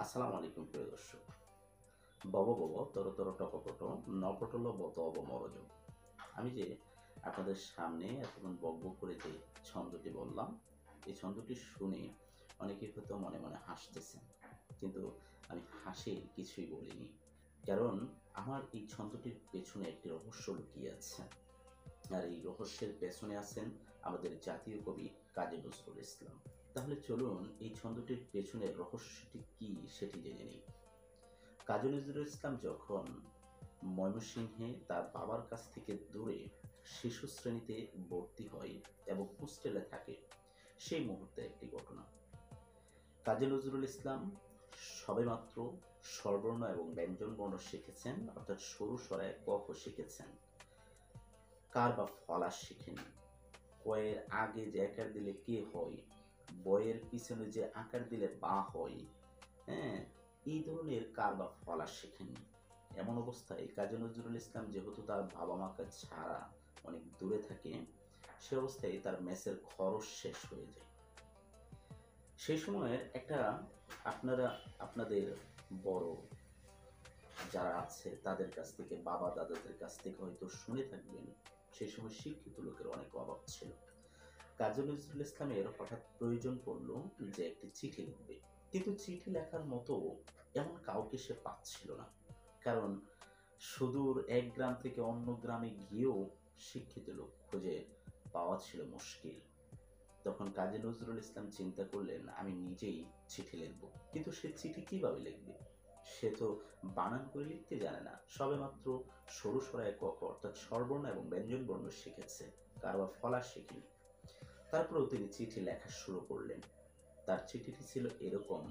আসসালামু আলাইকুম প্রিয় দর্শক। বব বব তর তর টপটপ নপটল বত অব মরজ। আমি যে আপনাদের সামনে এতক্ষণ বকবক করে যে ছন্দটি বললাম, এই ছন্দটি শুনে অনেকেই হয়তো মনে মনে হাসতেছেন, কিন্তু আমি হাসির কিছুই বলিনি। কারণ আমার এই ছন্দটির পেছনে একটি রহস্য লুকিয়ে আছে, আর এই রহস্যের পেছনে আছেন আমাদের জাতীয় কবি কাজী নজরুল ইসলাম। তাহলে চলুন এই ছন্দটির পেছনের রহস্যটি কি সেটি জেনে নিই। কাজী নজরুল ইসলাম যখন ময়মনসিংহে তার বাবার কাছ থেকে দূরে শিশু শ্রেণীতে ভর্তি হয় এবং হোস্টেলে থাকে, সেই মুহূর্তে একটি ঘটনা। কাজী নজরুল ইসলাম সবেমাত্র স্বরবর্ণ এবং ব্যঞ্জনবর্ণ শিখেছেন, অর্থাৎ সরু স্বরে ক খ শিখেছেন। কার বা ফলা শিখেনি। কয়ের আগে যে আকার দিলে কে হয়, বয়ের পিছনে যে আকার দিলে বা হয়, হ্যাঁ, এই ধরনের কার বা ফলা শেখেননি। এমন অবস্থায় কাজী নজরুল ইসলাম যেহেতু তার বাবা মাকে ছাড়া অনেক দূরে থাকে, সে অবস্থায় তার মেসের খরচ শেষ হয়ে যায়। সেই সময়ের একটা, আপনারা আপনাদের বড় যারা আছে তাদের কাছ থেকে, বাবা দাদাদের কাছ থেকে হয়তো শুনে থাকবেন, সেই সময় শিক্ষিত লোকের অনেক অভাব ছিল। কাজী নজরুল ইসলামের হঠাৎ প্রয়োজন পড়লো যে একটি চিঠি লিখবে, কিন্তু চিঠি লেখার মতো এমন কাউকে সে পাচ্ছিল না। কারণ সুদূর এক গ্রাম থেকে অন্য গ্রামে গিয়েও শিক্ষিত লোক খুঁজে পাওয়া ছিল মুশকিল। তখন কাজী নজরুল ইসলাম চিন্তা করলেন, আমি নিজেই চিঠি লিখব। কিন্তু সে চিঠি কিভাবে লিখবে? সে তো বানান করে লিখতে জানে না, সবেমাত্র সরু সরায় ক খ অর্থাৎ স্বরবর্ণ এবং ব্যঞ্জনবর্ণ শিখেছে, কারবা ফলা শিখেনি। তারপরেও তিনি চিঠি লেখা শুরু করলেন। তার চিঠিটি ছিল এরকম: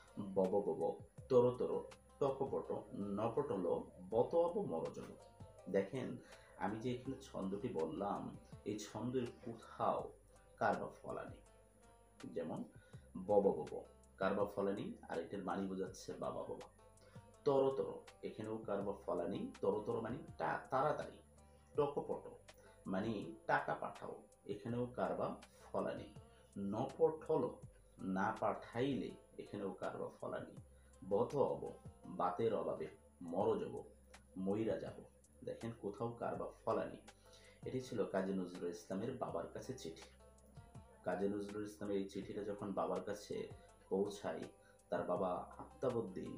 বব বব তর তর টকপট নপটল বত অব মরজল। দেখেন, আমি যে এখানে ছন্দটি বললাম, এই ছন্দের কোথাও কার বা ফলা নেই। যেমন বব বব, কার বা ফলা নেই, আর এটার মানি বোঝাচ্ছে বাবা বাবা। তর তর, এখানেও কার বা ফলা নেই, তর তর মানে তাড়াতাড়ি। টকপট মানে টাকা পাঠাও, এখানেও কার বা ফলা নেই। নপঠল, না পাঠাইলে, এখানেও কার বা ফলা নেই। বধ অব, বাতের অভাবে মর যাব, মইরা যাব। দেখেন, কোথাও কার বা ফলা নেই। এটি ছিল কাজী নজরুল ইসলামের বাবার কাছে চিঠি। কাজী নজরুল ইসলামের এই চিঠিটা যখন বাবার কাছে পৌঁছায়, তার বাবা আফতাবউদ্দিন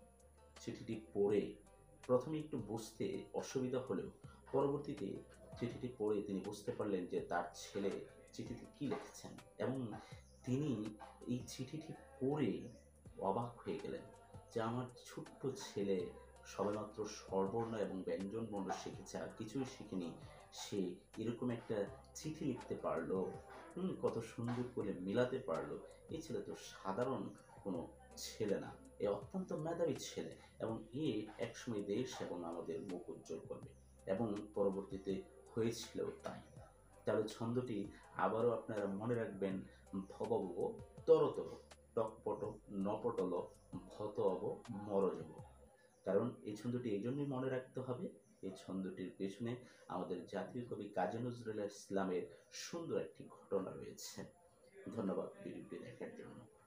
চিঠিটি পড়ে প্রথমে একটু বুঝতে অসুবিধা হলেও পরবর্তীতে চিঠিটি পড়ে তিনি বুঝতে পারলেন যে তার ছেলে চিঠিতে কি লিখেছেন, এবং তিনি এই চিঠিটি পড়ে অবাক হয়ে গেলেন যে আমার ছোট্ট ছেলে সবেমাত্র স্বরবর্ণ এবং ব্যঞ্জনবর্ণ শিখেছে, আর কিছুই শিখেনি, সে এরকম একটা চিঠি লিখতে পারলো, কত সুন্দর করে মিলাতে পারলো। এই ছেলে তো সাধারণ কোনো ছেলে না, এ অত্যন্ত মেধাবী ছেলে, এবং এ একসময় দেশ এবং আমাদের মুখ উজ্জ্বল করবে। এবং পরবর্তীতে হয়েছিল তাই। তাহলে ছন্দটি আবারও আপনারা মনে রাখবেন: ভবব তরতর টকপট নপটল ভত অব মরজব। কারণ এই ছন্দটি এই জন্যই মনে রাখতে হবে, এই ছন্দটির পেছনে আমাদের জাতীয় কবি কাজী নজরুল ইসলামের সুন্দর একটি ঘটনা রয়েছে। ধন্যবাদ ভিডিওটি দেখার জন্য।